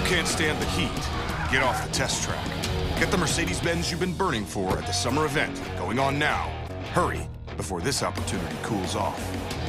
can't stand the heat, get off the test track. Get the Mercedes-Benz you've been burning for at the summer event, going on now. Hurry, before this opportunity cools off.